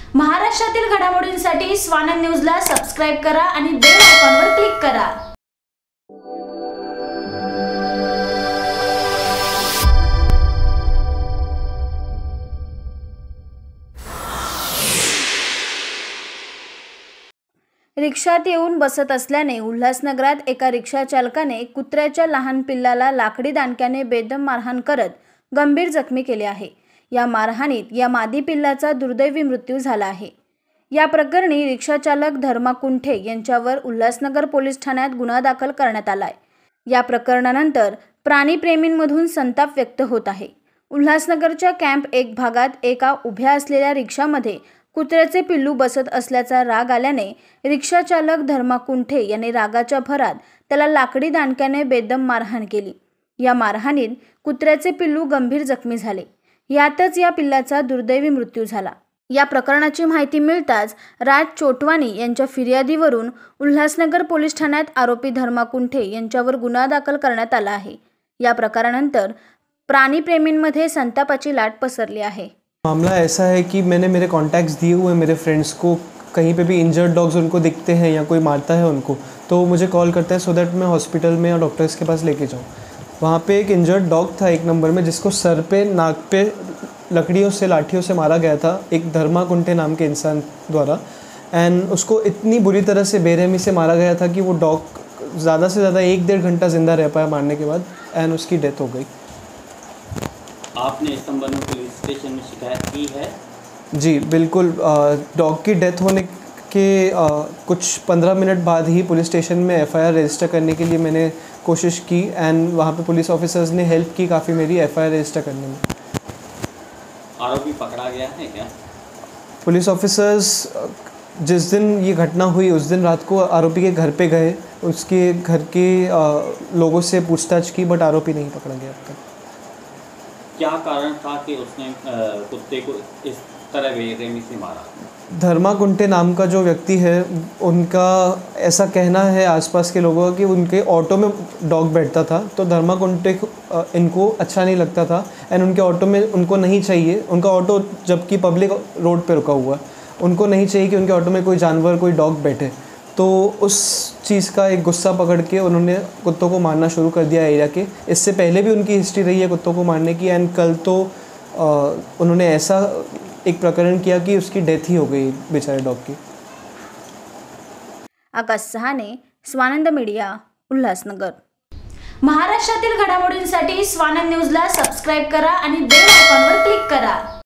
महाराष्ट्रातील घडामोडींसाठी स्वानंद न्यूजला सबस्क्राइब करा आणि बेल आयकॉनवर क्लिक करा। रिक्षात येऊन बसत असल्याने उल्हासनगरात एका रिक्षा चालकाने कुत्र्याच्या लहान पिल्लाला लाकडी दांडक्याने बेदम मारहाण करत गंभीर जखमी केले आहे। या मारहाणीत या मादी पिल्लाचा दुर्दैवी मृत्यू झाला आहे। या प्रकरणी रिक्षा चालक धर्मा कुंठे यांच्यावर उल्हासनगर पोलीस ठाण्यात गुन्हा दाखल करण्यात आलाय। या प्रकरणानंतर प्राणीप्रेमींमधून संताप व्यक्त होत आहे। उल्हासनगरच्या कॅम्प 1 भागात एका उभ्या असलेल्या रिक्षामध्ये कुत्र्याचे पिल्लू बसत असल्याचा राग आल्याने रिक्षा चालक धर्मा कुंठे यांनी रागाच्या भरात त्याला लाकडी दांडक्याने बेदम मारहाण केली। या मारहाणीत कुत्र्याचे पिल्लू गंभीर जखमी झाले। यातच या पिल्लाचा दुर्दैवी मृत्यू झाला। या प्रकरणाची माहिती मिळताच राज चोटवानी यांच्या फिर्यादीवरून उल्हासनगर पोलीस ठाण्यात आरोपी धर्मा कुंठे यांच्यावर गुन्हा दाखल करण्यात आला आहे। या प्रकारानंतर प्राणीप्रेमींमध्ये संतापाची लाट पसरली आहे। मामला ऐसा है कि मैंने मेरे कॉन्टैक्ट्स दिए हुए मेरे फ्रेंड्स को, कहीं पे भी इंजर्ड डॉग्स उनको दिखते हैं या कोई मारता है उनको तो मुझे कॉल करते हैं सो दैट मैं हॉस्पिटल में या डॉक्टर्स के पास लेके जाऊँ। वहाँ पे एक इंजर्ड डॉग था 1 नंबर में, जिसको सर पे नाक पे लकड़ियों से लाठियों से मारा गया था एक धर्मा कुंठे नाम के इंसान द्वारा। एंड उसको इतनी बुरी तरह से बेरहमी से मारा गया था कि वो डॉग ज़्यादा से ज़्यादा 1-1.5 घंटा ज़िंदा रह पाया मारने के बाद, एंड उसकी डेथ हो गई। आपने इस संबंध में पुलिस स्टेशन में शिकायत की है? जी बिल्कुल। डॉग की डेथ होने के कुछ 15 मिनट बाद ही पुलिस स्टेशन में FIR रजिस्टर करने के लिए मैंने कोशिश की, एंड वहाँ पे पुलिस ऑफिसर्स ने हेल्प की काफ़ी मेरी FIR रजिस्टर करने में। आरोपी पकड़ा गया है क्या? पुलिस ऑफिसर्स जिस दिन ये घटना हुई उस दिन रात को आरोपी के घर पे गए, उसके घर के लोगों से पूछताछ की, बट आरोपी नहीं पकड़ा गया अब तक। क्या कारण था कि उसने कुत्ते को इस तरह बेरहमी से मारा? धर्मा कुंठे नाम का जो व्यक्ति है, उनका ऐसा कहना है आसपास के लोगों का कि उनके ऑटो में डॉग बैठता था, तो धर्मा कुंठे इनको अच्छा नहीं लगता था, एंड उनके ऑटो में उनको नहीं चाहिए, उनका ऑटो जबकि पब्लिक रोड पे रुका हुआ है, उनको नहीं चाहिए कि उनके ऑटो में कोई जानवर कोई डॉग बैठे। तो उस चीज़ का एक गुस्सा पकड़ के उन्होंने कुत्तों को मारना शुरू कर दिया एरिया के। इससे पहले भी उनकी हिस्ट्री रही है कुत्तों को मारने की, एंड कल तो उन्होंने ऐसा एक प्रकरण किया कि उसकी डेथ ही हो गई बेचारे डॉग की। आकाश सहाने, स्वानंद मीडिया, उल्हासनगर। महाराष्ट्रातील घडामोडींसाठी स्वानंद न्यूजला सबस्क्राइब करा आणि बेल आयकॉनवर क्लिक करा।